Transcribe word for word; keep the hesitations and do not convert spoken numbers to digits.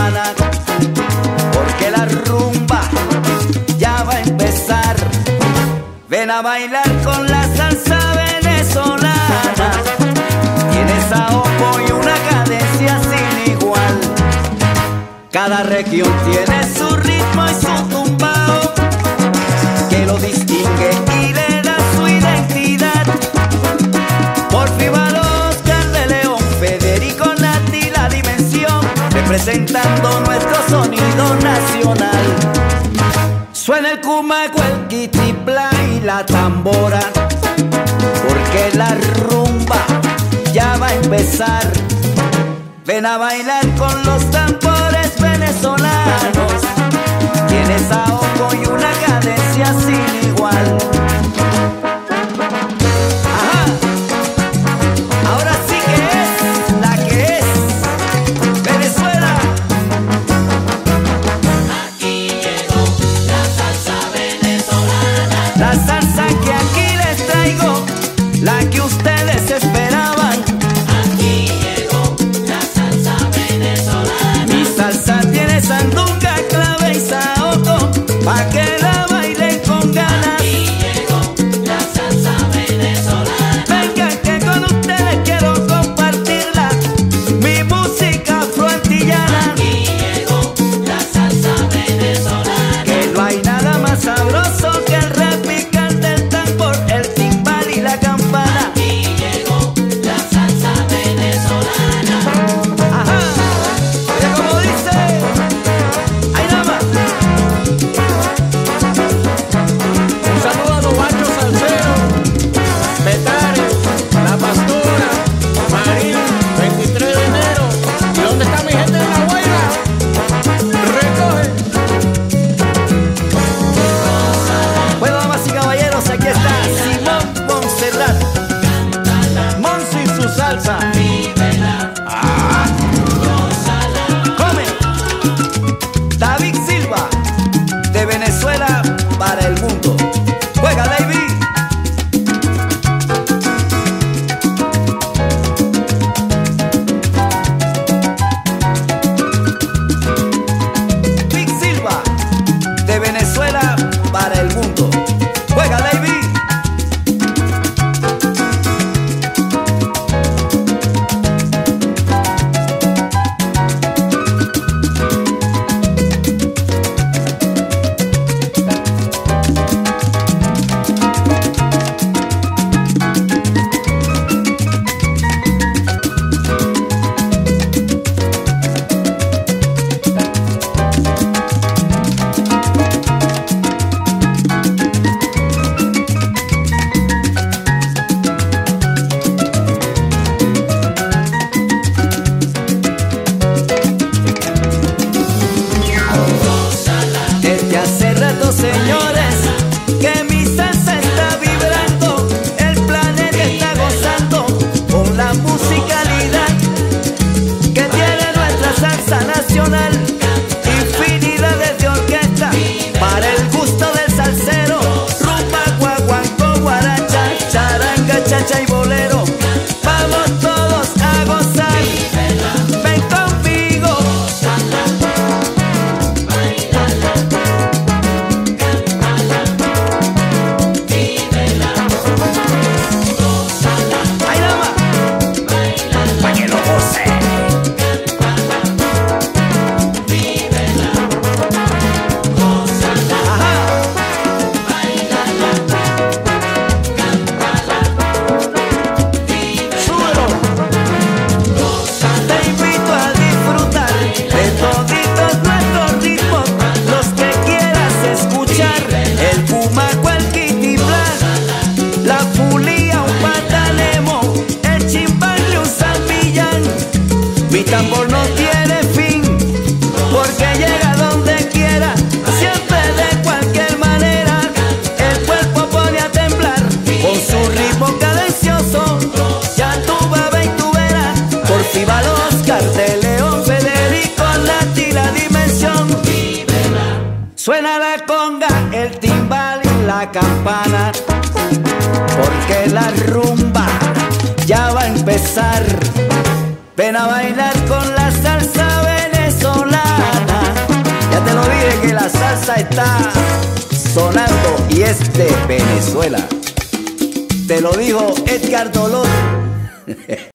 campana, porque la rumba ya va a empezar. Ven a bailar con la salsa venezolana. Tiene saoco y una cadencia sin igual. Cada región tiene su ritmo y su tumbao que lo distingue y le da su identidad. Porfirio Oscar de León, Federico Nati, La Dimensión, representando nuestro sonido nacional. Suena el cumaco, el quitipla y la tambora, porque la rumba ya va a empezar. Ven a bailar con los tambores venezolanos. Tiene saoco y una cadencia sin igual. Ajá, ahora sí que es la que es Venezuela. Aquí llegó la salsa venezolana. La salsa que aquí les traigo, la que ustedes esperaban. Aquí llegó la salsa venezolana. Mi salsa tiene sandunga, clave y saoco, pa' que la bailen con ganas. Aquí llegó la salsa venezolana. Vengan que con ustedes quiero compartirla, mi música afroantillana. Aquí llegó la salsa venezolana. Que no hay nada más sabroso que el repicar del tambor, el timbal y la campana. Aquí llegó la salsa venezolana. Ajá, oye como dice, ahí nada más. Un saludo a los guachos salseros, Petare, La Pastora, Marín, veintitrés de enero. ¿Y dónde está mi gente de La Guaira? Recoge. Bueno, damas y caballeros, aquí está Simón Montserrat, Monsi y su salsa. Ah. Come. David Silva, de Venezuela para el mundo. Juega, David. David Silva, de Venezuela para el mundo. Juega, David. Desde hace rato, señores, que mi salsa está vibrando. El planeta está gozando con la musicalidad que tiene nuestra salsa nacional. Infinidades de orquesta para el gusto del salsero. Rumba, guaguancó, guaracha, charanga, chacha y bolero. Vamos todos a gozar. Ven conmigo. Ahí nada más, pa' que lo goce. Ajá. Súbelo. Te invito a disfrutar de toditos nuestros ritmos, los que quieras escuchar. El cumaco, el quitibla, la fulía, un patalemo, el chimbangle, un zambillán. Mi tambor no tiene fin, porque llega donde quiera, siempre de cualquier manera. El cuerpo pone a temblar con su ritmo cadencioso. Ya tú bebé y tú verás. Porfirio Oscar de León, Federico Nati, La Dimensión. Suena la conga, el timbal y la campana, porque la rumba ya va a empezar. Ven a bailar con la salsa venezolana. está sonando y es de Venezuela. Te lo dijo Edgar Dolor.